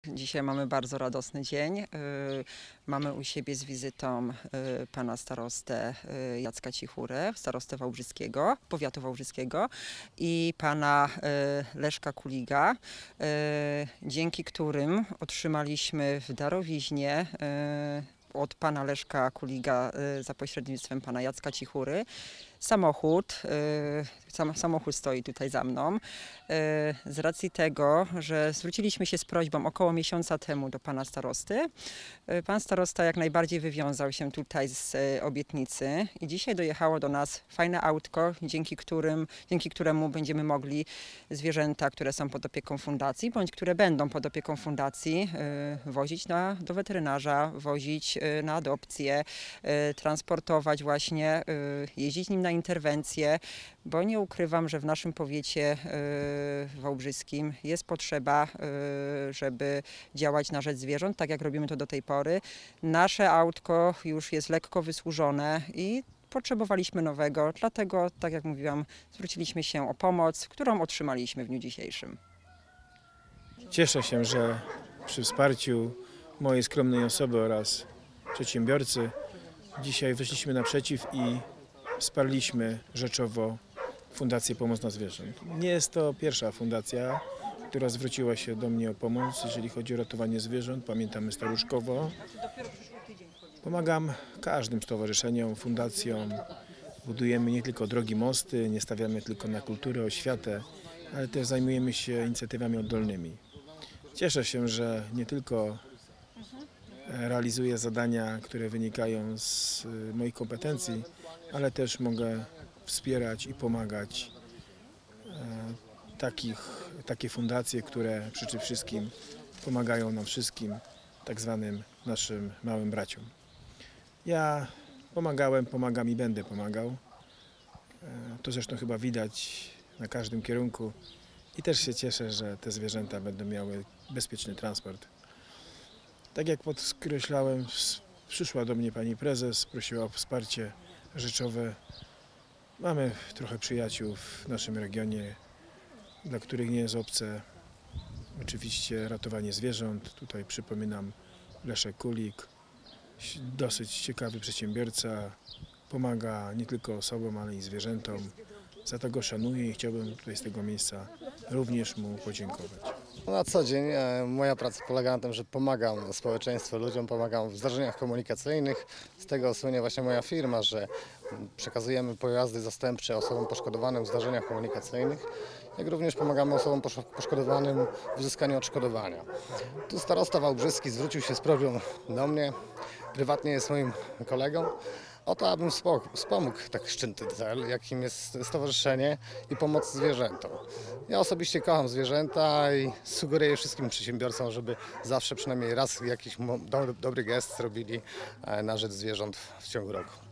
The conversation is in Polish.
Dzisiaj mamy bardzo radosny dzień. Mamy u siebie z wizytą pana starostę Jacka Cichurę, starostę wałbrzyskiego, powiatu wałbrzyskiego i pana Leszka Kuliga, dzięki którym otrzymaliśmy w darowiźnie od pana Leszka Kuliga za pośrednictwem pana Jacka Cichury samochód. Samochód stoi tutaj za mną. Z racji tego, że zwróciliśmy się z prośbą około miesiąca temu do pana starosty. Pan starosta jak najbardziej wywiązał się tutaj z obietnicy i dzisiaj dojechało do nas fajne autko, dzięki któremu będziemy mogli zwierzęta, które są pod opieką fundacji, bądź które będą pod opieką fundacji, wozić do weterynarza, wozić na adopcję, transportować właśnie, jeździć nim na interwencje, bo nie ukrywam, że w naszym powiecie wałbrzyskim jest potrzeba, żeby działać na rzecz zwierząt, tak jak robimy to do tej pory. Nasze autko już jest lekko wysłużone i potrzebowaliśmy nowego, dlatego, tak jak mówiłam, zwróciliśmy się o pomoc, którą otrzymaliśmy w dniu dzisiejszym. Cieszę się, że przy wsparciu mojej skromnej osoby oraz przedsiębiorcy dzisiaj wyszliśmy naprzeciw i wsparliśmy rzeczowo Fundację Pomoc dla Zwierząt. Nie jest to pierwsza fundacja, która zwróciła się do mnie o pomoc, jeżeli chodzi o ratowanie zwierząt. Pamiętamy Staruszkowo. Pomagam każdym stowarzyszeniom, fundacjom. Budujemy nie tylko drogi, mosty, nie stawiamy tylko na kulturę, oświatę, ale też zajmujemy się inicjatywami oddolnymi. Cieszę się, że nie tylko realizuję zadania, które wynikają z moich kompetencji, ale też mogę wspierać i pomagać takie fundacje, które przede wszystkim pomagają nam wszystkim, tak zwanym naszym małym braciom. Ja pomagałem, pomagam i będę pomagał. To zresztą chyba widać na każdym kierunku i też się cieszę, że te zwierzęta będą miały bezpieczny transport. Tak jak podkreślałem, przyszła do mnie pani prezes, prosiła o wsparcie rzeczowe. Mamy trochę przyjaciół w naszym regionie, dla których nie jest obce oczywiście ratowanie zwierząt. Tutaj przypominam Leszek Kulik, dosyć ciekawy przedsiębiorca, pomaga nie tylko osobom, ale i zwierzętom. Za to go szanuję i chciałbym tutaj z tego miejsca również mu podziękować. Na co dzień moja praca polega na tym, że pomagam społeczeństwu, ludziom, pomagam w zdarzeniach komunikacyjnych. Z tego słynie właśnie moja firma, że przekazujemy pojazdy zastępcze osobom poszkodowanym w zdarzeniach komunikacyjnych, jak również pomagamy osobom poszkodowanym w uzyskaniu odszkodowania. Tu starosta wałbrzyski zwrócił się z prośbą do mnie, prywatnie jest moim kolegą, o to, abym wspomógł tak szczytny cel, jakim jest stowarzyszenie i pomoc zwierzętom. Ja osobiście kocham zwierzęta i sugeruję wszystkim przedsiębiorcom, żeby zawsze przynajmniej raz jakiś dobry gest zrobili na rzecz zwierząt w ciągu roku.